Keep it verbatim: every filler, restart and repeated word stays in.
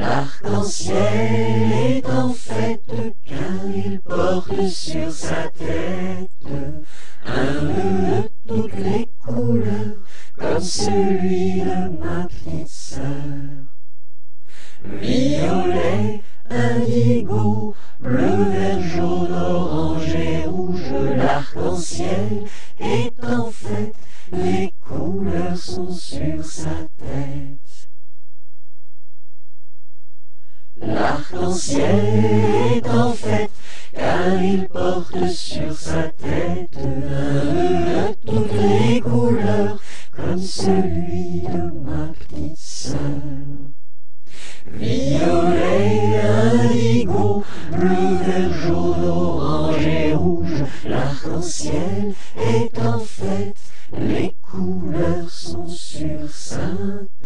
L'arc-en-ciel est en fait car il porte sur sa tête un bleu de toutes les couleurs comme celui de ma petite sœur. Violet, indigo, bleu, vert, jaune, orange et rouge, l'arc-en-ciel est en fait, les couleurs sont sur sa tête. L'arc-en-ciel est en fait, car il porte sur sa tête un bleu de toutes les couleurs, comme celui de ma petite sœur. Violet, indigo, bleu, vert, jaune, orange et rouge, l'arc-en-ciel est en fait, les couleurs sont sur sa tête.